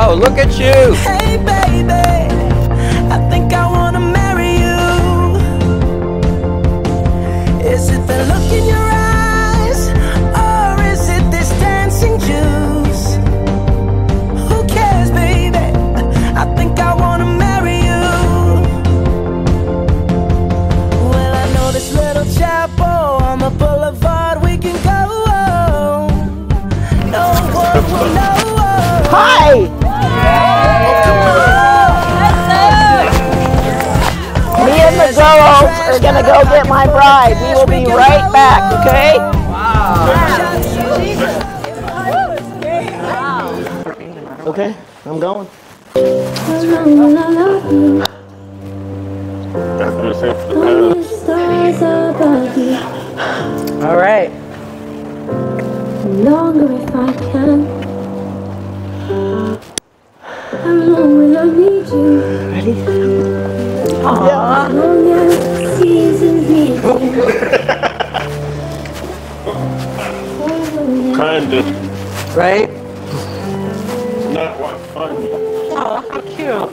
go. Look at you. Hey baby, I think I wanna marry you. Is it the look in your eyes, or is it this dancing juice? Who cares, baby? I think I wanna marry you. Well, I know this little chapel on the boulevard we can go. No one will know. Hi! Me and the girls are gonna go get my bride. We will be right back, okay? Okay, I'm going. All right. Longer if I can. How long will I need you? Ready? How long as the seasons need you? Kinda. Right? Not what fun. Oh, how cute.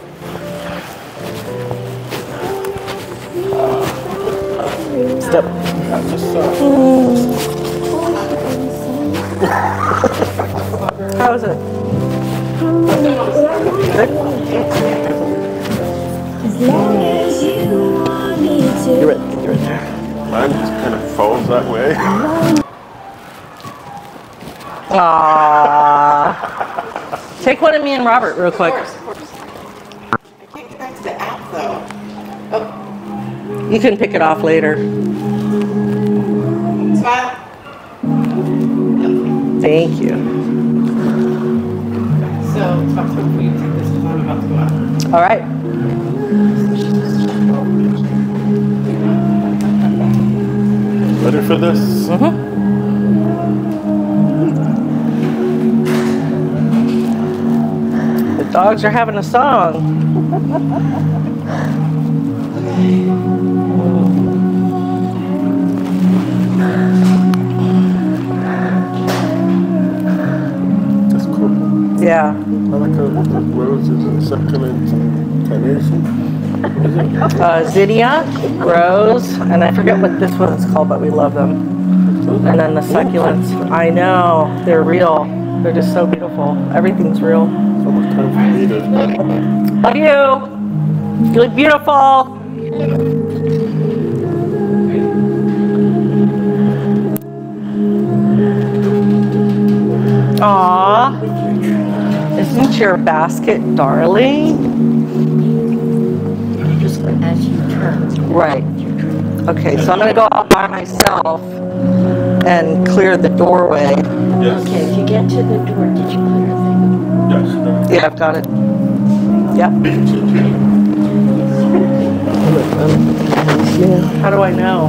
Step. That's just so. How is it? Good? As long as you want me to. You're right there. Mine just kind of falls that way. Aww. Take one of me and Robert real quick. I can't get back to the app though. Oh, You can pick it off later. smile. Thank you. So, talk to me before you take this because I'm about to go out. All right. Ready for this? The dogs are having a song. That's cool. Yeah. I like the roses and succulents and carnation. Zinnia, rose, and I forget what this one's called, but we love them. And then the succulents. I know, they're real. They're just so beautiful. Everything's real. So much time for me to. Love you. You look beautiful. Aww. Isn't your basket darling? Just as you turn. Right. Okay, so I'm going to go out by myself and clear the doorway. Yes. Okay, if you get to the door, did you put her thing? Yes. Yeah, I've got it. Yep. How do I know?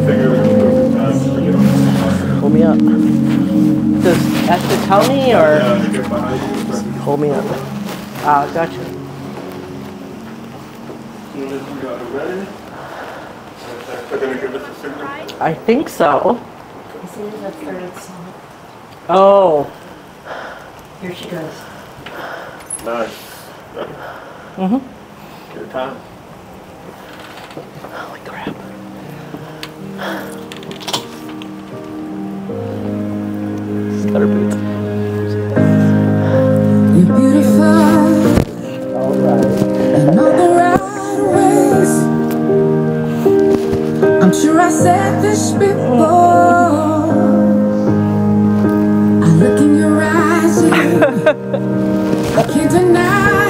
Hold me up. Does Esther tell me or? Hold me up. Ah, gotcha. I think so. This is the third song. Oh. Here she goes. Nice. Your time. Holy crap. Got her boots. You're beautiful. And all the right ways. I'm sure I said this before. I look in your eyes and I can't deny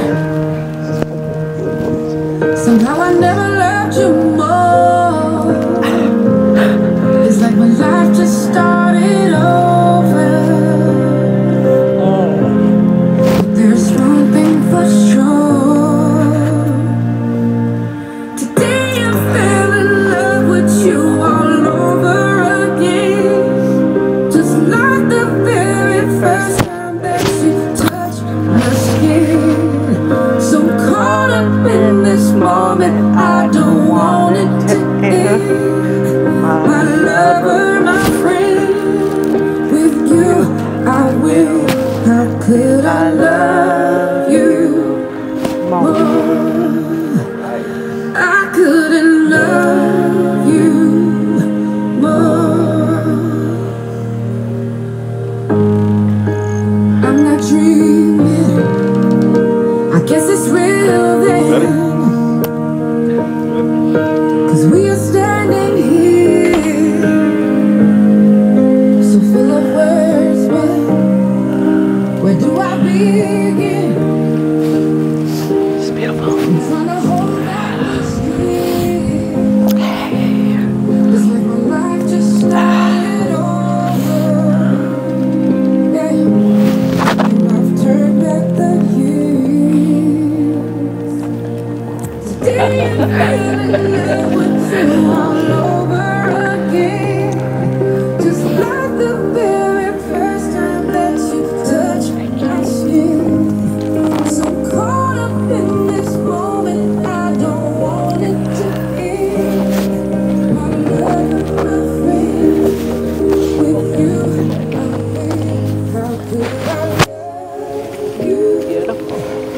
it. Somehow I never loved you more. It's like my life just started over. There's one thing for sure. Today I fell in love with you all over again. Just like the very first time that you touched my skin. So caught up in this moment, I don't want it to end. My lover, my friend, with you I will. How could I love I couldn't love you more. I'm not dreaming. I guess it's real then. 'Cause we are standing here, so full of words, but where do I begin? It's beautiful. I'm trying to hold back this fear. It's like my life just started over. Yeah. And I've turned back the years. Today I'm feeling in love with you all over again. Just like the very first time that you touched my skin. So caught up in this moment, I don't want it to end. My love, my friend, with you I'm in. How could I love you? Beautiful.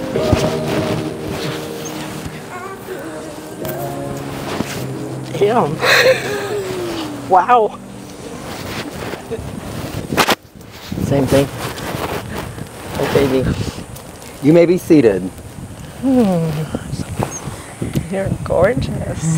Damn. Wow. Same thing. Oh, baby. You may be seated. You're gorgeous.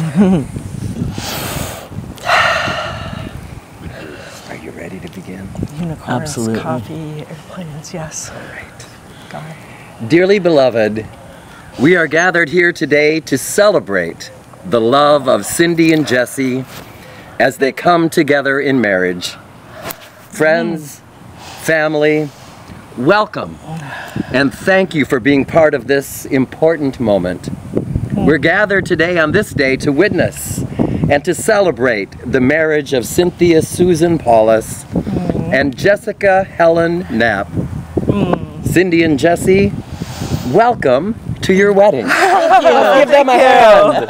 Are you ready to begin? Unicorns, Absolutely. coffee, airplanes, yes. God. Dearly beloved, we are gathered here today to celebrate the love of Cindy and Jesse as they come together in marriage. Friends, family, welcome, and thank you for being part of this important moment. We're gathered today on this day to witness and to celebrate the marriage of Cynthia Susan Paulus and Jessica Helen Knapp. Cindy and Jesse, welcome to your wedding. Let's give them a hand.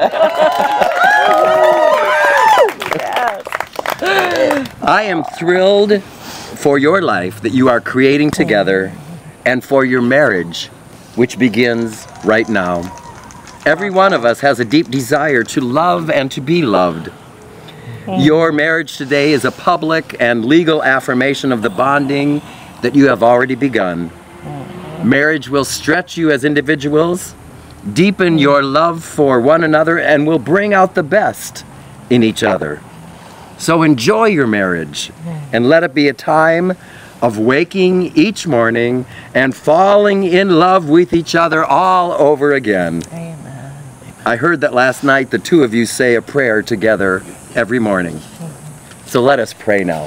I am thrilled for your life that you are creating together and for your marriage, which begins right now. Every one of us has a deep desire to love and to be loved. Your marriage today is a public and legal affirmation of the bonding that you have already begun. Marriage will stretch you as individuals, deepen your love for one another, and will bring out the best in each other. So enjoy your marriage and let it be a time of waking each morning and falling in love with each other all over again. Amen. I heard that last night the two of you say a prayer together every morning. So let us pray now.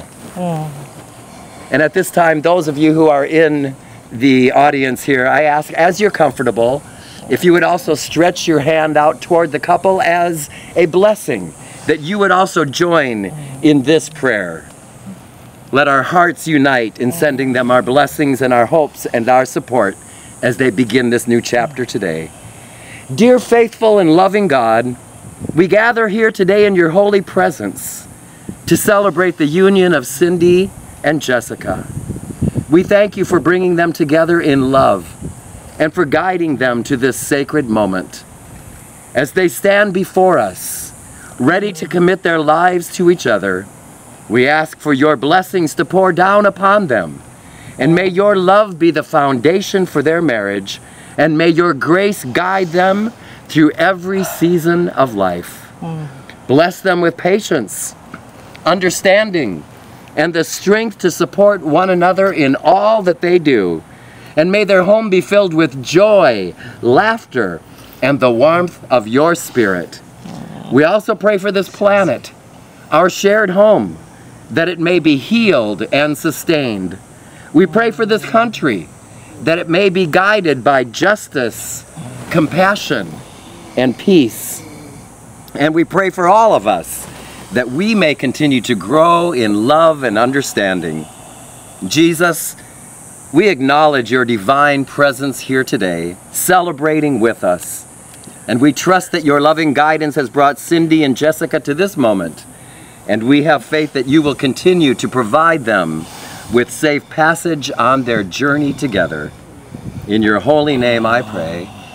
And at this time, those of you who are in the audience here, I ask, as you're comfortable, if you would also stretch your hand out toward the couple as a blessing, that you would also join in this prayer. Let our hearts unite in sending them our blessings and our hopes and our support as they begin this new chapter today. Dear faithful and loving God, we gather here today in your holy presence to celebrate the union of Cindy and Jessica. We thank you for bringing them together in love and for guiding them to this sacred moment. As they stand before us, ready to commit their lives to each other, we ask for your blessings to pour down upon them. And may your love be the foundation for their marriage, and may your grace guide them through every season of life. Bless them with patience, understanding, and the strength to support one another in all that they do. And may their home be filled with joy, laughter, and the warmth of your spirit. We also pray for this planet, our shared home, that it may be healed and sustained. We pray for this country, that it may be guided by justice, compassion, and peace. And we pray for all of us, that we may continue to grow in love and understanding. Jesus, we acknowledge your divine presence here today, celebrating with us. And we trust that your loving guidance has brought Cindy and Jessica to this moment. And we have faith that you will continue to provide them with safe passage on their journey together. In your holy name I pray.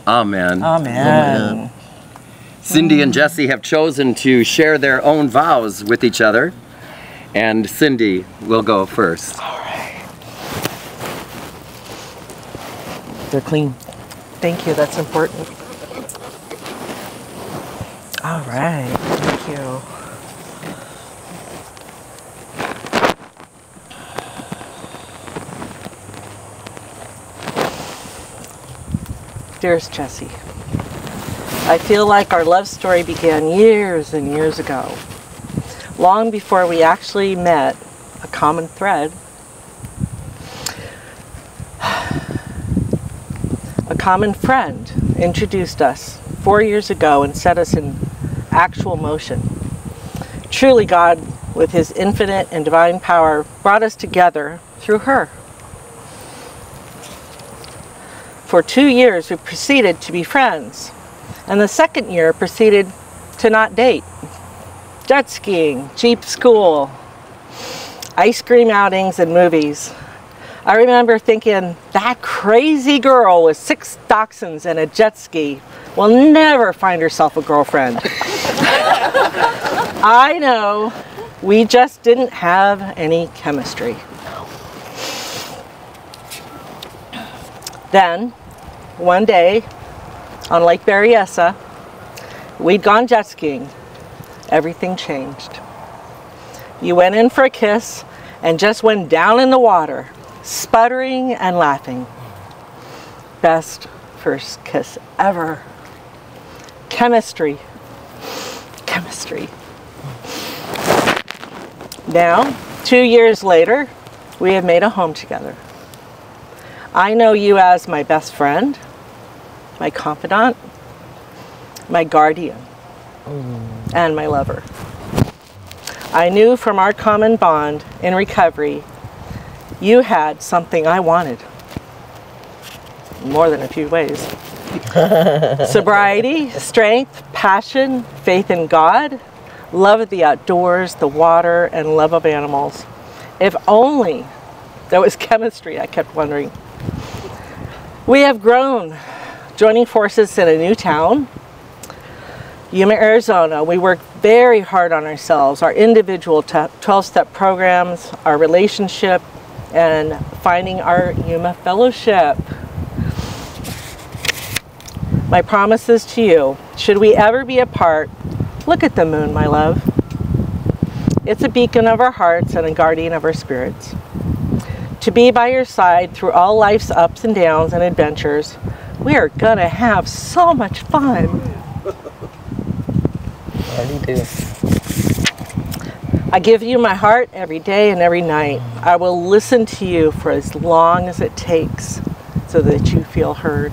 Amen. Amen. Cindy and Jesse have chosen to share their own vows with each other. And Cindy will go first. All right. They're clean. Thank you. That's important. All right. Thank you. Dearest Jesse, I feel like our love story began years and years ago, long before we actually met a common thread. A common friend introduced us 4 years ago and set us in actual motion. Truly, God, with his infinite and divine power, brought us together through her. For 2 years, we proceeded to be friends, and the second year proceeded to not date. Jet skiing, cheap school, ice cream outings, and movies. I remember thinking, that crazy girl with 6 dachshunds and a jet ski will never find herself a girlfriend. I know, we just didn't have any chemistry. Then, one day, on Lake Berryessa, we'd gone jet skiing. Everything changed. You went in for a kiss and just went down in the water, sputtering and laughing. Best first kiss ever. Chemistry. Chemistry. Now, 2 years later, we have made a home together. I know you as my best friend, my confidant, my guardian, and my lover. I knew from our common bond in recovery, you had something I wanted. More than a few ways. Sobriety, strength, passion, faith in God, love of the outdoors, the water, and love of animals. If only there was chemistry, I kept wondering. We have grown, joining forces in a new town, Yuma, Arizona. We work very hard on ourselves, our individual 12-step programs, our relationship, and finding our Yuma fellowship. My promises to you, should we ever be apart, look at the moon, my love. It's a beacon of our hearts and a guardian of our spirits. To be by your side through all life's ups and downs and adventures, we are gonna have so much fun. Already do. I give you my heart every day and every night. I will listen to you for as long as it takes so that you feel heard.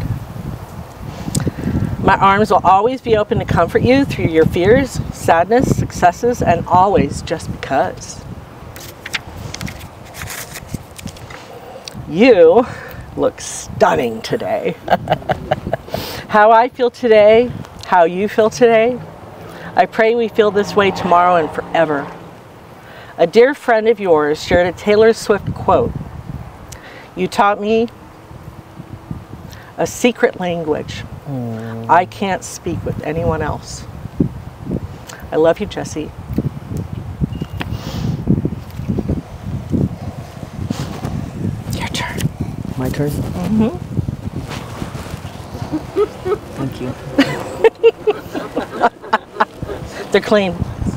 My arms will always be open to comfort you through your fears, sadness, successes, and always just because. You look stunning today. How I feel today, how you feel today, I pray we feel this way tomorrow and forever. A dear friend of yours shared a Taylor Swift quote. You taught me a secret language I can't speak with anyone else. I love you, Jesse. Your turn. My turn? Mm-hmm. Thank you. They're clean.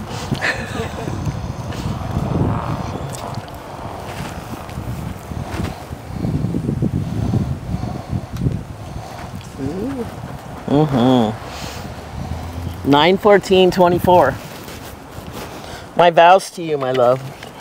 Mm-hmm. 9/14/24. My vows to you, my love.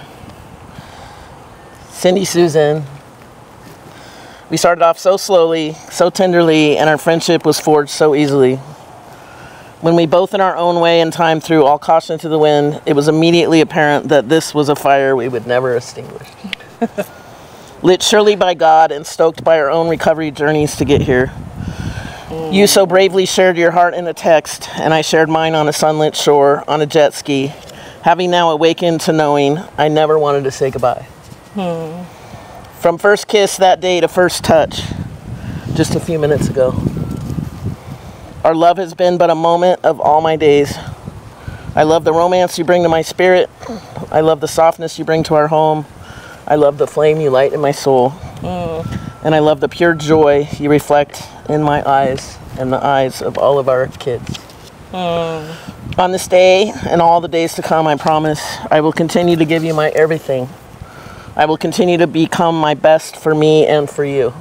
Cindy Susan. We started off so slowly, so tenderly, and our friendship was forged so easily. When we both in our own way and time threw all caution to the wind, it was immediately apparent that this was a fire we would never extinguish. Lit surely by God and stoked by our own recovery journeys to get here. You so bravely shared your heart in a text, and I shared mine on a sunlit shore on a jet ski, having now awakened to knowing I never wanted to say goodbye. From first kiss that day to first touch, just a few minutes ago. Our love has been but a moment of all my days. I love the romance you bring to my spirit. I love the softness you bring to our home. I love the flame you light in my soul. And I love the pure joy you reflect in my eyes and the eyes of all of our kids. On this day and all the days to come, I promise I will continue to give you my everything. I will continue to become my best for me and for you.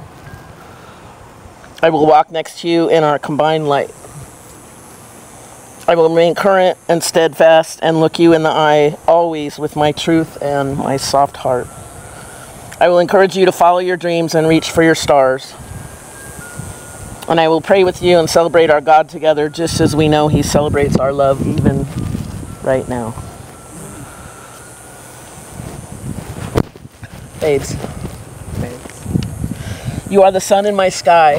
I will walk next to you in our combined light. I will remain current and steadfast and look you in the eye always with my truth and my soft heart. I will encourage you to follow your dreams and reach for your stars. And I will pray with you and celebrate our God together just as we know He celebrates our love even right now. Babes. You are the sun in my sky,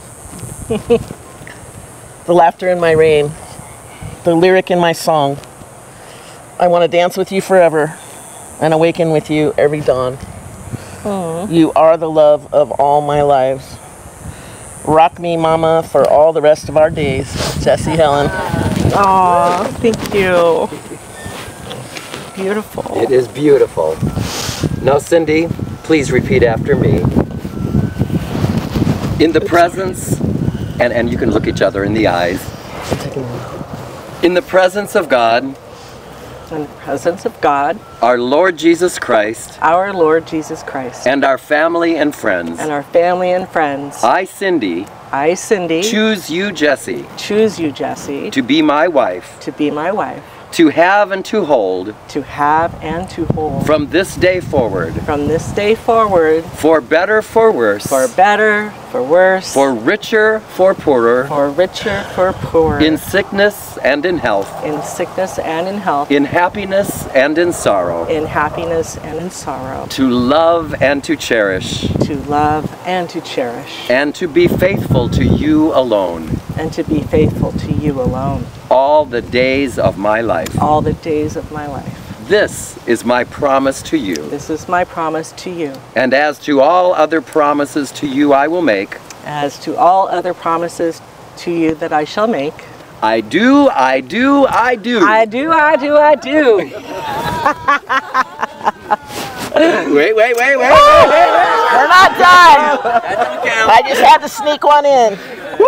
the laughter in my rain, the lyric in my song. I want to dance with you forever and awaken with you every dawn. You are the love of all my lives. Rock me, Mama, for all the rest of our days. Jessie Helen. Aw, thank you. Beautiful. It is beautiful. Now, Cindy, please repeat after me. In the presence, and you can look each other in the eyes. In the presence of God, In the presence of God, our Lord Jesus Christ, our Lord Jesus Christ, and our family and friends, and our family and friends, I, Cindy, Cindy, choose you, Jessie, choose you, Jessie, to be my wife, to be my wife, to have and to hold, to have and to hold, from this day forward, from this day forward, for better, for worse, for better, for worse, for richer, for poorer, for richer, for poorer, in sickness and in health, in sickness and in health, in happiness and in sorrow, in happiness and in sorrow, to love and to cherish, to love and to cherish, and to be faithful to you alone, and to be faithful to you alone, all the days of my life. all the days of my life. This is my promise to you. This is my promise to you. And as to all other promises to you I will make, As to all other promises to you that I shall make, I do, I do, I do. I do, I do, I do. Wait. We're not done. I just had to sneak one in.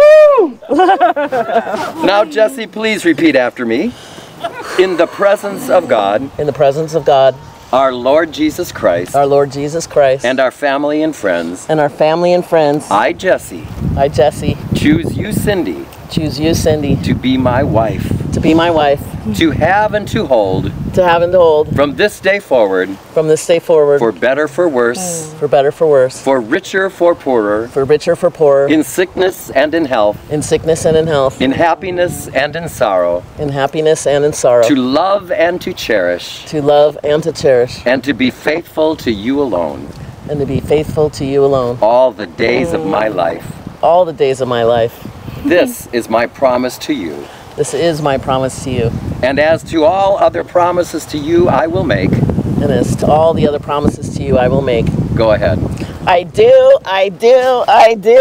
Now, Jessie, please repeat after me. In the presence of God, In the presence of God, our Lord Jesus Christ, our Lord Jesus Christ, and our family and friends, and our family and friends, I, Jessie, I, Jessie, choose you, Cindy, choose you, Cindy, to be my wife, to be my wife, to have and to hold, to have and to hold, from this day forward, from this day forward, for better, for worse, for better, for worse, for richer, for poorer, for richer, for poorer, in sickness and in health, in sickness and in health, in happiness and in sorrow, in happiness and in sorrow, to love and to cherish, to love and to cherish, and to be faithful to you alone, and to be faithful to you alone, all the days of my life. all the days of my life. This is my promise to you. This is my promise to you. And as to all other promises to you I will make, And as to all the other promises to you I will make. go ahead. I do, I do, I do.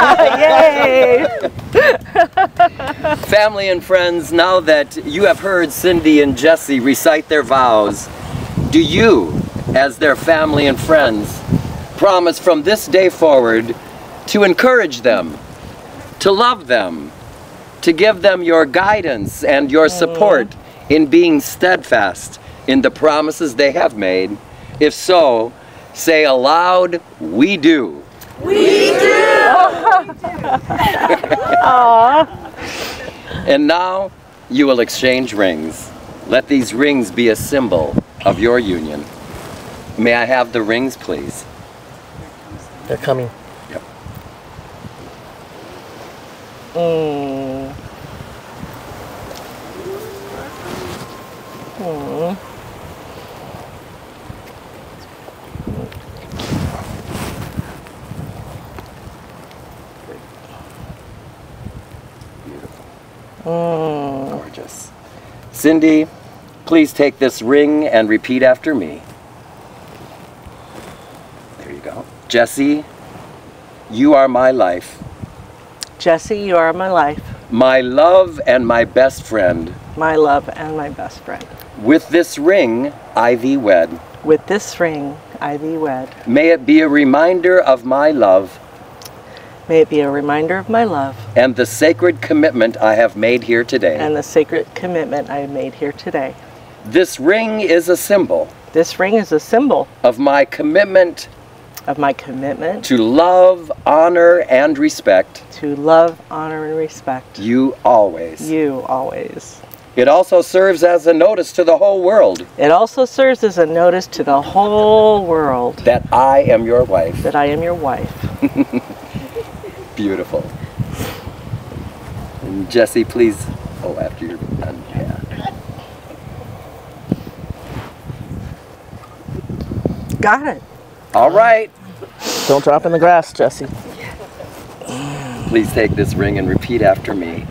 Yay! Family and friends, now that you have heard Cindy and Jessie recite their vows, do you, as their family and friends, promise from this day forward to encourage them, to love them, to give them your guidance and your support in being steadfast in the promises they have made? If so, say aloud, we do. We do! And now you will exchange rings. Let these rings be a symbol of your union. May I have the rings, please? They're coming. Yep. Gorgeous. Cindy, please take this ring and repeat after me. There you go. Jessie, you are my life. Jessie, you are my life. my love and my best friend. My love and my best friend. With this ring I thee wed. With this ring I thee wed. May it be a reminder of my love. May it be a reminder of my love. And the sacred commitment I have made here today. And the sacred commitment I have made here today. This ring is a symbol. This ring is a symbol. Of my commitment. Of my commitment. To love, honor, and respect. To love, honor, and respect. You always. You always. It also serves as a notice to the whole world. It also serves as a notice to the whole world. That I am your wife. That I am your wife. Beautiful. And Jesse, please. Oh, after you're done. Yeah. Got it. All right. Don't drop in the grass, Jesse. Please take this ring and repeat after me.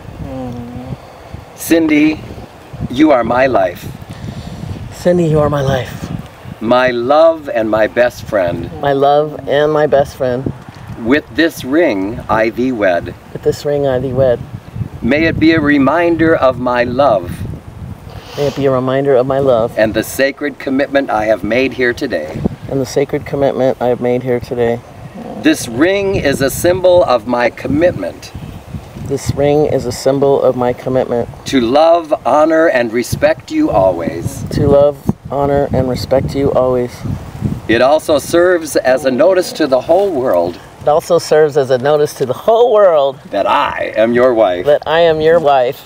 Cindy, you are my life. Cindy, you are my life. My love and my best friend. My love and my best friend. With this ring I thee wed. With this ring I thee wed. May it be a reminder of my love. May it be a reminder of my love. And the sacred commitment I have made here today. And the sacred commitment I have made here today. This ring is a symbol of my commitment. This ring is a symbol of my commitment. To love, honor, and respect you always. To love, honor, and respect you always. It also serves as a notice to the whole world. It also serves as a notice to the whole world. That I am your wife. That I am your wife.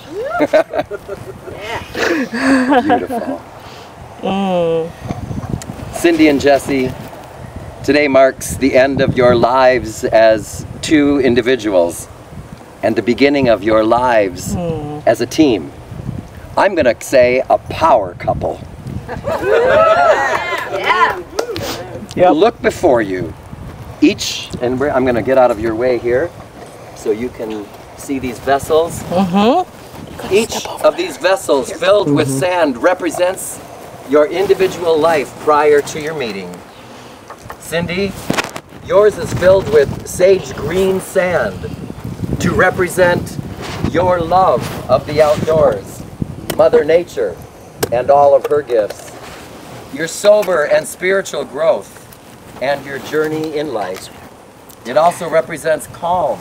Beautiful. Cindy and Jesse, today marks the end of your lives as two individuals and the beginning of your lives as a team. I'm going to say a power couple. Yep. Look before you. Each, and I'm going to get out of your way here so you can see these vessels. Each of these vessels filled with sand represents your individual life prior to your meeting. Cindy, yours is filled with sage green sand to represent your love of the outdoors, Mother Nature, and all of her gifts. Your sober and spiritual growth and your journey in life. It also represents calm,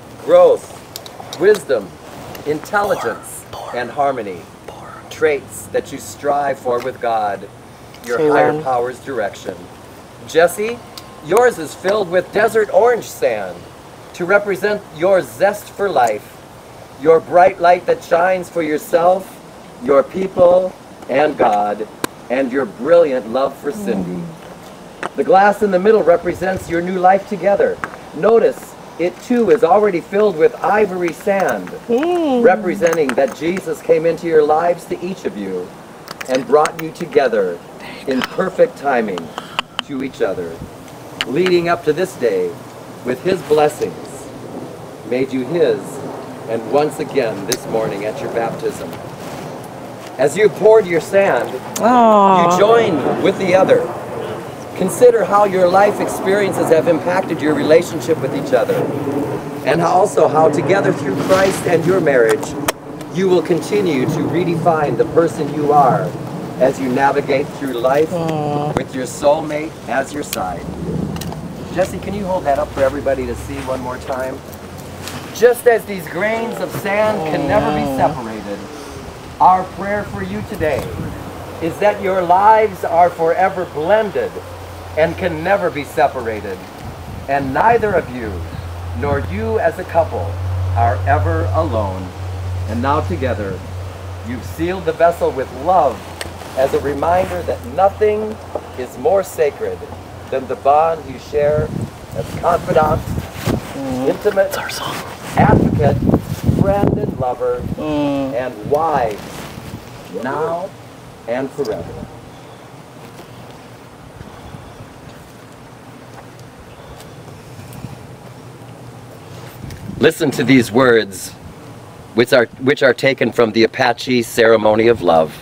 growth, wisdom, intelligence, and harmony. Traits that you strive for with God, your higher power's direction. Jesse, yours is filled with desert orange sand to represent your zest for life, your bright light that shines for yourself, your people, and God, and your brilliant love for Cindy. The glass in the middle represents your new life together. Notice it too is already filled with ivory sand, representing that Jesus came into your lives to each of you and brought you together in perfect timing to each other, leading up to this day with his blessings, made you his, and once again this morning at your baptism. As you poured your sand, you joined with the other. Consider how your life experiences have impacted your relationship with each other, and also how together through Christ and your marriage, you will continue to redefine the person you are as you navigate through life with your soulmate as your side. Jesse, can you hold that up for everybody to see one more time? Just as these grains of sand can never be separated, our prayer for you today is that your lives are forever blended and can never be separated, and neither of you nor you as a couple are ever alone. And now together you've sealed the vessel with love as a reminder that nothing is more sacred than the bond you share as confidant, intimate, advocate, friend and lover, and wives, now and forever. Listen to these words, which are taken from the Apache ceremony of love.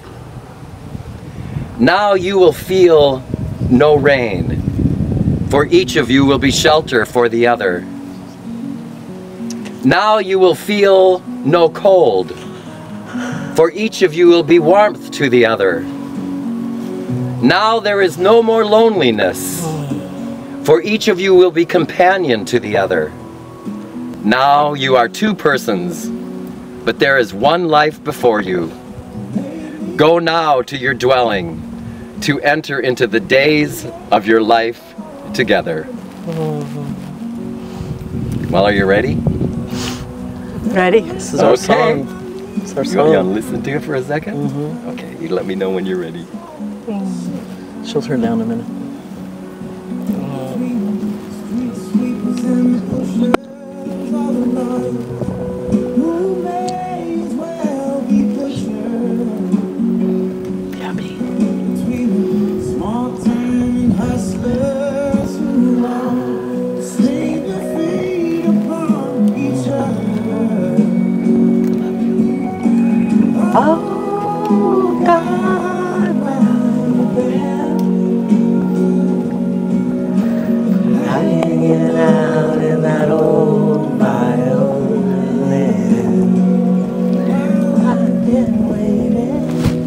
Now you will feel no rain, for each of you will be shelter for the other. Now you will feel no cold, for each of you will be warmth to the other. Now there is no more loneliness, for each of you will be companion to the other. Now you are two persons, but there is one life before you. Go now to your dwelling to enter into the days of your life together. Well, are you ready? Ready? This is our song. It's our You want to song. listen to it for a second? Okay, you let me know when you're ready. She'll turn down in a minute. Oh, God. Hanging out in that old violin. I've been waiting.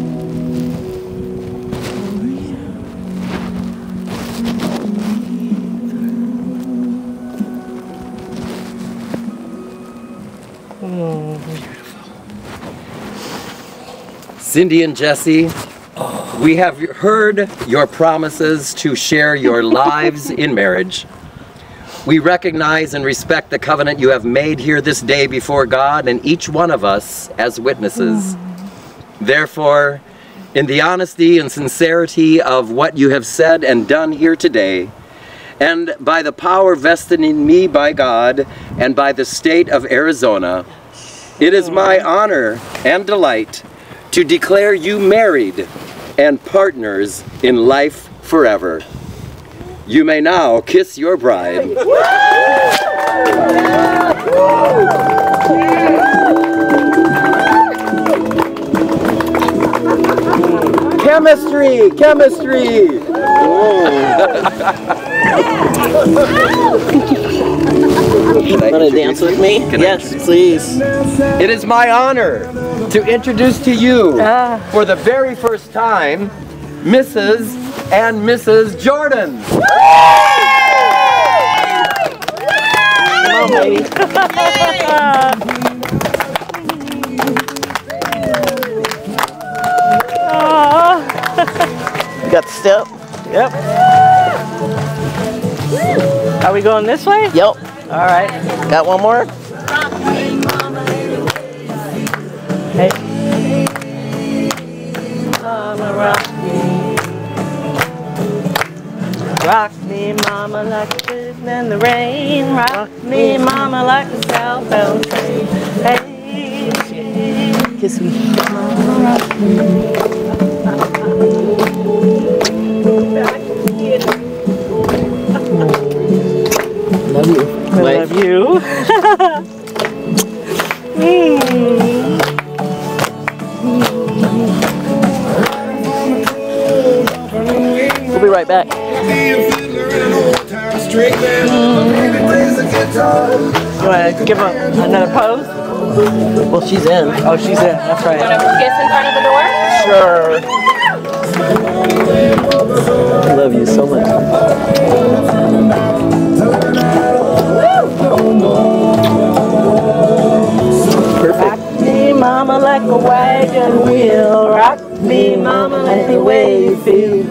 Cindy and Jesse, we have heard your promises to share your lives in marriage. We recognize and respect the covenant you have made here this day before God and each one of us as witnesses. Therefore, in the honesty and sincerity of what you have said and done here today, and by the power vested in me by God and by the state of Arizona, it is my honor and delight to declare you married and partners in life forever. You may now kiss your bride. Chemistry, chemistry. Want to dance with me? Yes, please. It is my honor to introduce to you, for the very first time, Mrs. and Mrs. Jordan. Come on, baby. You got the step? Yep. Are we going this way? Yep. All right. Got one more? Hey. Mama, rock me, mama, like a fish in the rain. Rock me, mama, like a southbound train. Hey, Kiss me. mama, rock me. Love you. I love you. We'll be right back. You want to give another pose? Well, she's in. Oh, she's in. That's right. Kiss in front of the door? Sure. I love you so much. Perfect. Rock me, mama, like a wagon wheel. Rock me, mama, like the way you feel.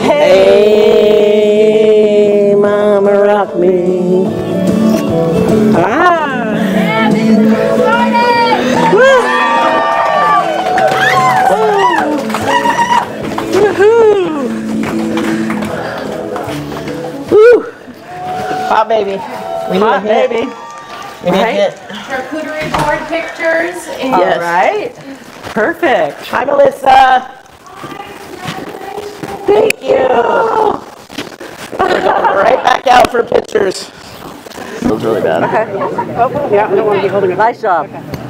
Hey, mama, rock me. Ah. Hot baby. We need a Hot hit. baby. We need a Right. hit. Charcuterie board pictures. And Yes. All right. Perfect. Hi, Melissa. Thank you. We're going right back out for pictures. Feels really bad. Okay. Oh, yeah, I don't want to be holding it. Nice job.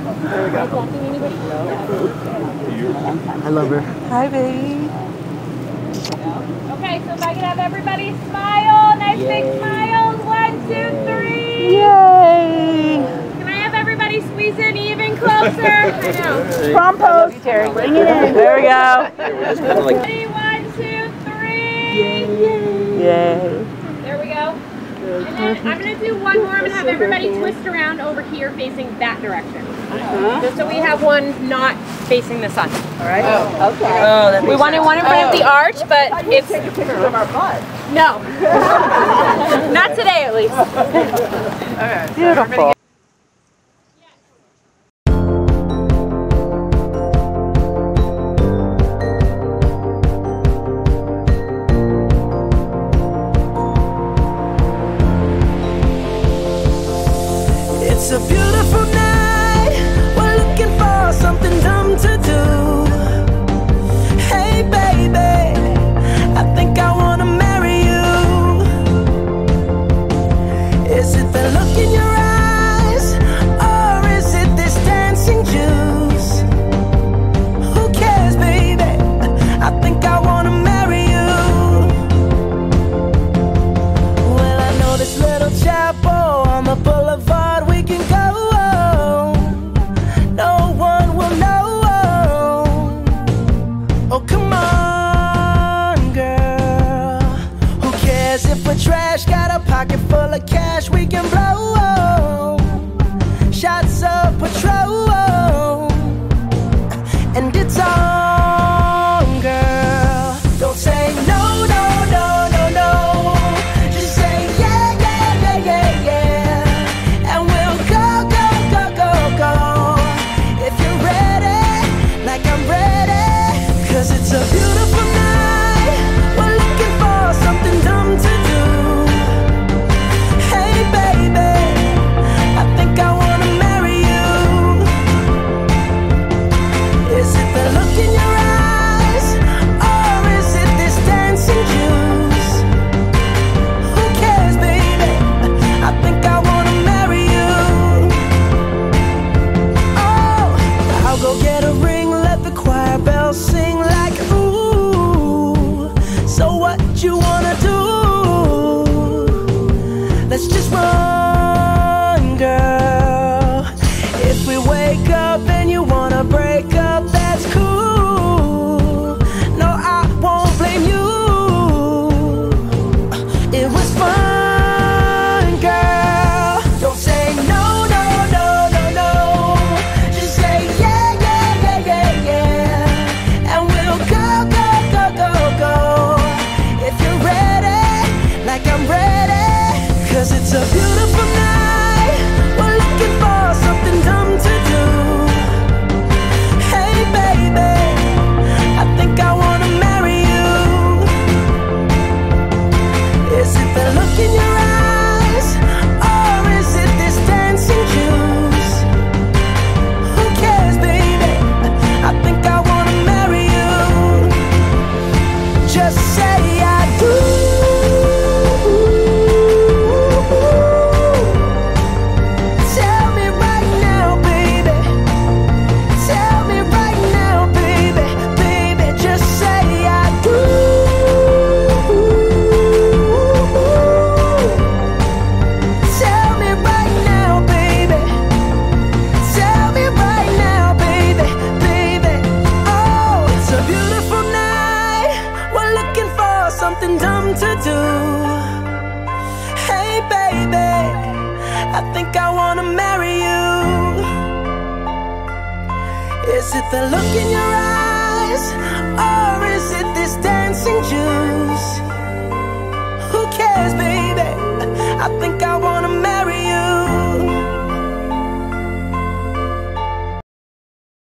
I love her. Hi, baby. Okay, so if I could have everybody smile, nice big smiles. 1, 2, 3. Yay. Can I have everybody Prom pose. Bring it in. There we go. Ready, 1, 2, 3. Yay. There we go. And then I'm going to do one more. I'm going to have everybody twist around over here facing that direction. Just so we have one not facing the sun. All right. Oh, okay. Oh, that We wanted one in front of the arch, but it's... Take a picture of our butt. No. Not today, at least. Okay. beautiful. It's a beautiful night. We're looking for something dumb to do. Hey baby, I think I wanna marry you. Is it the look in your eyes, or is it this dancing juice? Who cares, baby? I think I wanna marry you. Well, I know this little chapel on the boulevard we can go. No one will know. Oh, come on, girl. Who cares if we're trash? Got a pocket full of cash we can blow. Shots of Patrol, and it's on, girl. Don't say no, no, no, no, no. Just say yeah, yeah, yeah, yeah, yeah. And we'll go, go, go, go, go. If you're ready, like I'm ready. 'Cause it's a beautiful night. We're looking for something dumb to do. Hey baby, I think I wanna marry you. Is it the look in your eyes, or is it this dancing juice? Who cares, baby? I think I wanna marry you. Oh, I'll go get a ring, let the choir bells sing like ooh. So what you wanna do? Let's just run, girl. If we wake up and you wanna break up, that's cool. No, I won't blame you. It was fun, girl. Don't say no, no, no, no, no. Just say yeah, yeah, yeah, yeah, yeah. And we'll go, go, go, go, go. If you're ready, like I'm ready. 'Cause it's a beautiful night. We're looking for something dumb to do. Hey baby, I think I wanna marry you. Is it the look in your eyes, or is it this dancing juice? Who cares, baby? I think I wanna marry you. Just say I do. Tell me right now, baby. Tell me right now, baby. Baby, just say I do. Tell me right now, baby. Tell me right now, baby. Baby, oh, it's a beautiful night. We're looking for something dumb to do. Hey baby, I think I wanna marry you. Is it the look in your eyes, or is it this dancing juice? Who cares, baby? I think I wanna